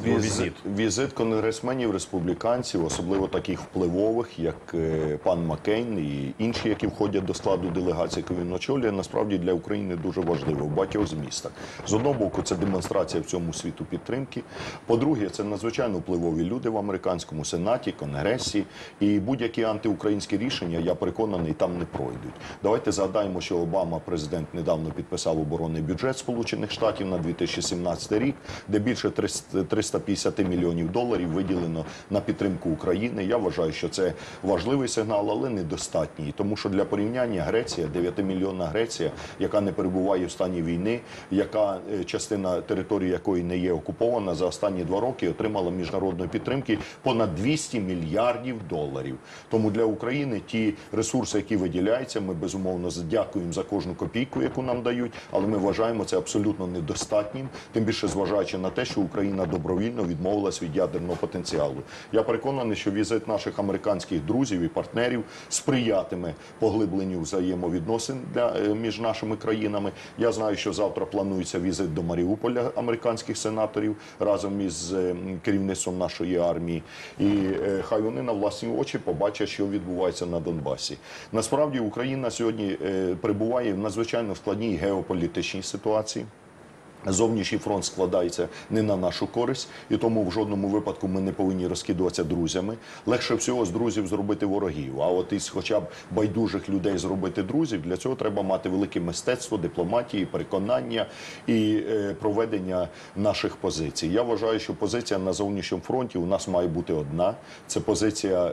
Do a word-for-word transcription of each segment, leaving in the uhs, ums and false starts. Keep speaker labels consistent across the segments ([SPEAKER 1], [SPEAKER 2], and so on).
[SPEAKER 1] візит.
[SPEAKER 2] Візит конгресменів, республіканців, особливо таких впливових, як е, пан Маккейн і інші, які входять до складу делегації, яку він очолює, насправді для України дуже важливо в багатьох змістах. З одного боку, це демонстрація в цьому світу підтримки. По-друге, це надзвичайно впливові люди в американському сенаті, конгресі. І будь-які антиукраїнські рішення, я переконаний, там не пройдуть. Давайте згадаємо, що Обама, президент, недавно підписав оборонний бюджет Сполучених Штатів на дві тисячі сімнадцятий рік, де більше триста п'ятдесят мільйонів доларів виділено на підтримку України. Я вважаю, що це важливий сигнал, але недостатній. Тому що для порівняння Греція, дев'ятимільйонна Греція, яка не перебуває в стані війни, яка частина території якої не є окупована, за останні два роки отримала міжнародної підтримки понад двісті мільярдів доларів. Тому для України ті ресурси, які виділяються, ми безумовно дякуємо за кожну копійку, яку нам дають, але ми вважаємо це абсолютно недостатнім, тим більше зважаючи на те, що Україна добровільно відмовилась від ядерного потенціалу. Я переконаний, що візит наших американських друзів і партнерів сприятиме поглибленню взаємовідносин для, між нашими країнами. Я знаю, що завтра планується візит до Маріуполя американських сенаторів разом із керівництвом нашої армії. І е, хай вони на власні очі побачать, що відбувається на Донбасі. Насправді Україна сьогодні е, перебуває в надзвичайно складній геополітичній ситуації. Зовнішній фронт складається не на нашу користь, і тому в жодному випадку ми не повинні розкидуватися друзями. Легше всього з друзів зробити ворогів, а от із хоча б байдужих людей зробити друзів, для цього треба мати велике мистецтво, дипломатії, переконання і е, проведення наших позицій. Я вважаю, що позиція на зовнішньому фронті у нас має бути одна. Це позиція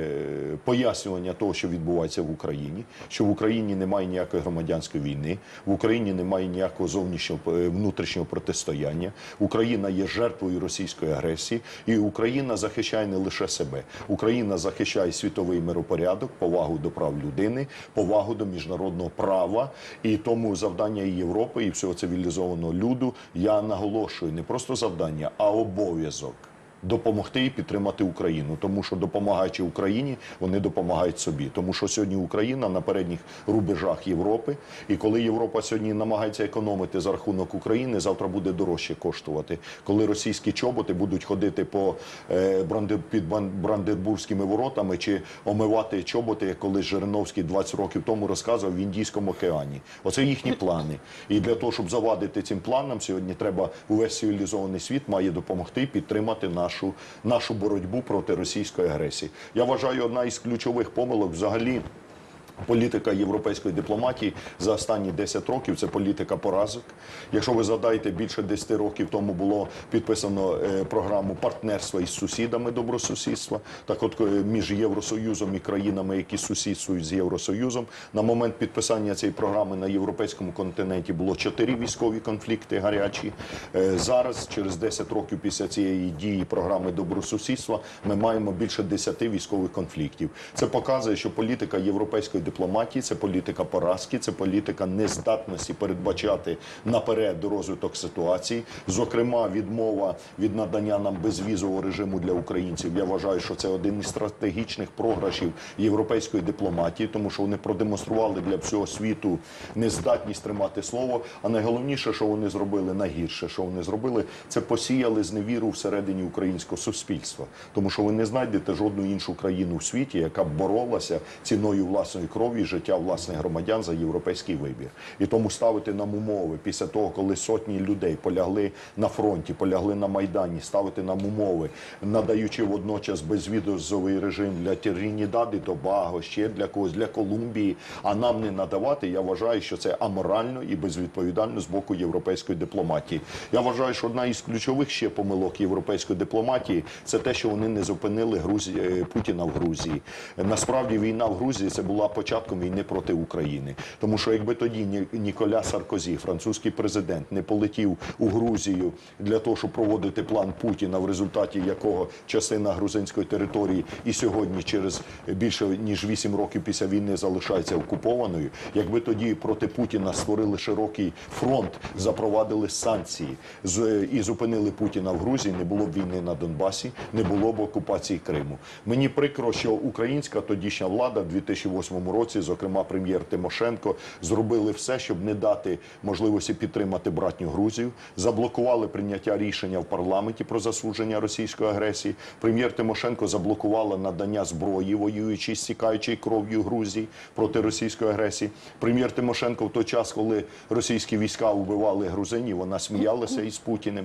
[SPEAKER 2] е, пояснювання того, що відбувається в Україні, що в Україні немає ніякої громадянської війни, в Україні немає ніякого зовнішнього внутрішнього внутрішнього протистояння. Україна є жертвою російської агресії, і Україна захищає не лише себе. Україна захищає світовий миропорядок, повагу до прав людини, повагу до міжнародного права. І тому завдання і Європи, і всього цивілізованого люду, я наголошую, не просто завдання, а обов'язок допомогти і підтримати Україну. Тому що, допомагаючи Україні, вони допомагають собі. Тому що сьогодні Україна на передніх рубежах Європи. І коли Європа сьогодні намагається економити за рахунок України, завтра буде дорожче коштувати. Коли російські чоботи будуть ходити по, е, бранди, під Бранденбурзькими воротами чи омивати чоботи, як колись Жириновський двадцять років тому розказував, в Індійському океані. Оце їхні плани. І для того, щоб завадити цим планам, сьогодні треба, увесь цивілізований світ має допомогти підтримати нашу Нашу, нашу боротьбу проти російської агресії. Я вважаю, одна із ключових помилок взагалі політика європейської дипломатії за останні десять років – це політика поразок. Якщо ви згадаєте, більше десяти років тому було підписано е, програму партнерства із сусідами добросусідства. Так от між Євросоюзом і країнами, які сусідствують з Євросоюзом, на момент підписання цієї програми на європейському континенті було чотири військові конфлікти гарячі. Е, зараз, через десять років після цієї дії програми добросусідства, ми маємо більше десяти військових конфліктів. Це показує, що політика європейської дипломатії – це політика поразки, це політика нездатності передбачати наперед розвиток ситуації. Зокрема, відмова від надання нам безвізового режиму для українців. Я вважаю, що це один із стратегічних програшів європейської дипломатії, тому що вони продемонстрували для всього світу нездатність тримати слово. А найголовніше, що вони зробили, найгірше, що вони зробили, це посіяли зневіру всередині українського суспільства. Тому що ви не знайдете жодну іншу країну в світі, яка б боролася ціною власної крові і життя власних громадян за європейський вибір. І тому ставити нам умови після того, коли сотні людей полягли на фронті, полягли на Майдані, ставити нам умови, надаючи водночас безвізовий режим для Трінідаду і Тобаго, ще для когось, для Колумбії, а нам не надавати, я вважаю, що це аморально і безвідповідально з боку європейської дипломатії. Я вважаю, що одна із ключових ще помилок європейської дипломатії – це те, що вони не зупинили Грузі... Путіна в Грузії. Насправді війна в Грузії – це була початком війни проти України. Тому що якби тоді Ніколя Саркозі, французький президент, не полетів у Грузію для того, щоб проводити план Путіна, в результаті якого частина грузинської території і сьогодні через більше ніж вісім років після війни залишається окупованою, якби тоді проти Путіна створили широкий фронт, запровадили санкції і зупинили Путіна в Грузії, не було б війни на Донбасі, не було б окупації Криму. Мені прикро, що українська тодішня влада в дві тисячі восьмому році році, зокрема прем'єр Тимошенко, зробили все, щоб не дати можливості підтримати братню Грузію, заблокували прийняття рішення в парламенті про засудження російської агресії. Прем'єр Тимошенко заблокувала надання зброї, воюючи, стікаючи кров'ю Грузії проти російської агресії. Прем'єр Тимошенко в той час, коли російські війська вбивали грузинів, вона сміялася із Путіним.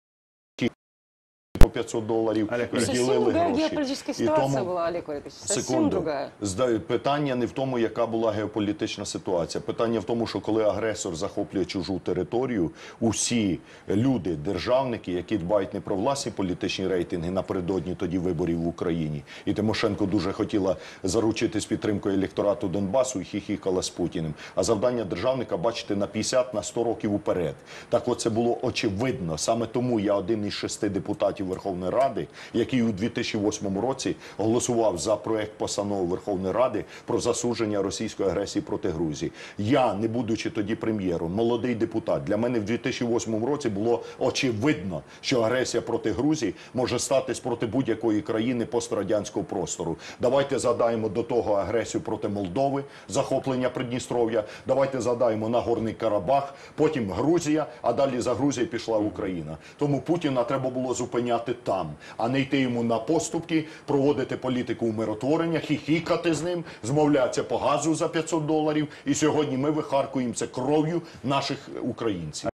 [SPEAKER 2] По п'ятсот доларів і ділили гроші.
[SPEAKER 1] Геополітична ситуація була, Олег Валерійович, зовсім другая.
[SPEAKER 2] Питання не в тому, яка була геополітична ситуація. Питання в тому, що коли агресор захоплює чужу територію, усі люди, державники, які дбають не про власні політичні рейтинги напередодні тоді виборів в Україні, і Тимошенко дуже хотіла заручитись підтримкою електорату Донбасу і хіхікала з Путіним. А завдання державника бачити на п'ятдесят, на сто років уперед. Так от це було очевидно. Саме тому я один із шести депутатів Верховної Ради, який у дві тисячі восьмому році голосував за проект постанови Верховної Ради про засудження російської агресії проти Грузії. Я, не будучи тоді прем'єром, молодий депутат, для мене в дві тисячі восьмому році було очевидно, що агресія проти Грузії може статись проти будь-якої країни пострадянського простору. Давайте задаємо до того агресію проти Молдови, захоплення Придністров'я, давайте задаємо Нагорний Карабах, потім Грузія, а далі за Грузією пішла Україна. Тому Путіна треба було зупиняти там, а не йти йому на поступки, проводити політику умиротворення, хіхікати з ним, змовлятися по газу за п'ятсот доларів. І сьогодні ми вихаркуємо це кров'ю наших українців.